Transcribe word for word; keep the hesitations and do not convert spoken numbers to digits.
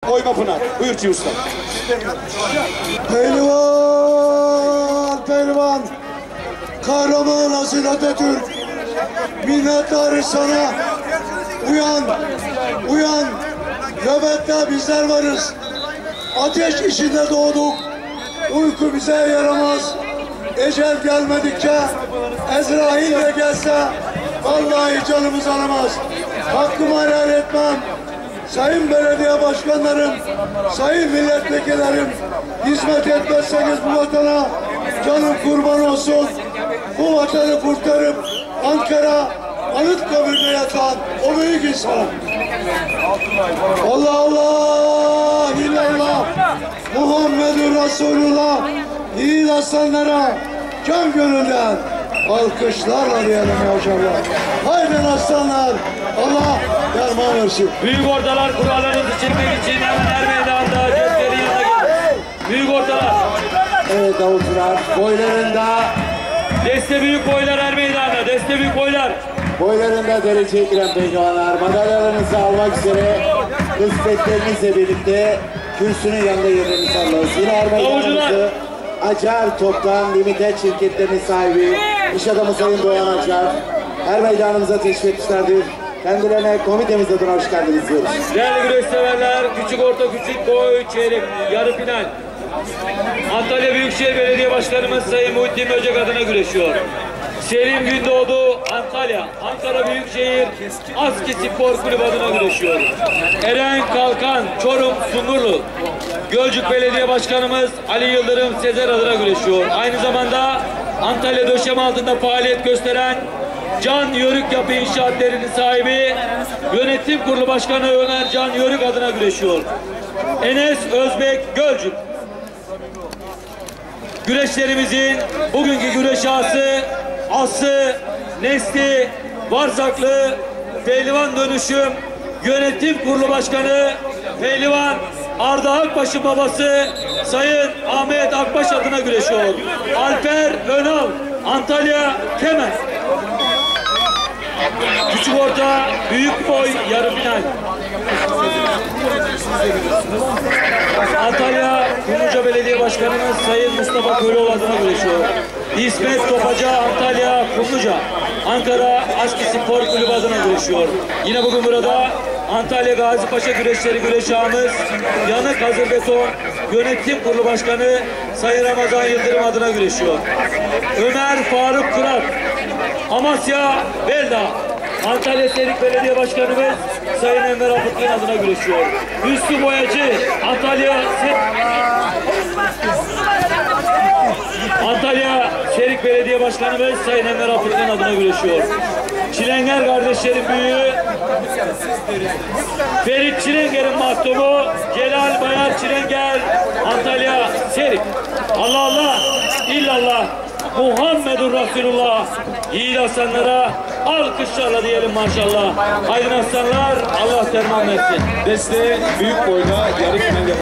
Oyma Pınar. Buyur Çiğ Usta. Pehlivan, pehlivan. Kahraman Asil Atatürk. Minnettarız sana. Uyan, uyan. Nöbette bizler varız. Ateş içinde doğduk. Uyku bize yaramaz. Ecel gelmedikçe, Ezrail de gelse vallahi canımız alamaz. Hakkımı helal etmem. Sayın belediye başkanlarım, sayın milletvekillerim, hizmet etmezseniz bu vatana canım kurban olsun. Bu vatanı kurtarıp Ankara Anıtkabir'de yatan o büyük insan. Allah Allah, illallah, Muhammedur Resulullah, yiğit aslanlara can gönülden alkışlarla diyelim maşallah. Haydi aslanlar, Allah derman versin. Büyük ortalar kurallarınızı çekmek için hemen her meydanda ceplerin yanına gelin. Büyük ortalar. Evet davulcular, boylarında Deste büyük boylar her meydanda. Deste büyük boylar. boylarında dereceye giren pehlivanlar madalyalarınızı almak üzere kısmetlerinizle birlikte kürsünün yanında yerlerini sallıyoruz. Yine her meydanımızı Acar Toptan Limited şirketlerinin sahibi iş adamı Sayın Doğan Acar her meydanımıza teşvik etmişlerdir. Kendilerine komitemiz adına hoş geldiniz diyoruz. Değerli güreş severler, küçük orta küçük boy çeyrek yarı final. Antalya Büyükşehir Belediye Başkanımız Sayın Muhittin Böcek adına güreşiyor. Selim Gündoğdu Antalya, Ankara Büyükşehir Aski Spor Kulübü adına güreşiyor. Eren Kalkan Çorum Sungurlu, Gölcük Belediye Başkanımız Ali Yıldırım Sezer adına güreşiyor. Aynı zamanda Antalya Döşeme altında faaliyet gösteren Can Yörük Yapı İnşaatları'nın sahibi Yönetim Kurulu Başkanı Ömer Can Yörük adına güreşiyor. Enes Özbek Gölcük. Güreşlerimizin bugünkü güreş ağası Aslı Nesli Varzaklı Pehlivan Dönüşüm Yönetim Kurulu Başkanı Pehlivan Arda Akbaş'ın babası Sayın Ahmet Akbaş adına güreşiyor. Alper Önal Antalya Kemer. Küçük orta büyük boy yarı final. Antalya Kumluca Belediye Başkanımız Sayın Mustafa Köroğlu adına güreşiyor. İsmet Topaca Antalya Kumluca Ankara Aski Spor Kulübü adına güreşiyor. Yine bugün burada Antalya Gazi Paşa güreşleri güreş ağamız Yanık Hazır Beton Yönetim Kurulu Başkanı Sayın Ramazan Yıldırım adına güreşiyor. Ömer Faruk Kırat Amasya Belda Antalya Serik Belediye Başkanımız Sayın Enver Afıtkın adına güreşiyor. Hüsnü Boyacı Antalya Antalya Serik Belediye Başkanımız Sayın Enver Afıtkın adına güreşiyor. Çilenger kardeşlerin büyüğü Ferit Çilenger'in mahtumu Celal Bayar Çilenger Antalya Serik. Allah Allah illallah Muhammedur Resulullah. Yiğit aslanlara alkışlarla diyelim maşallah. Aydın aslanlar Allah derman versin. Deste büyük boyda yarı final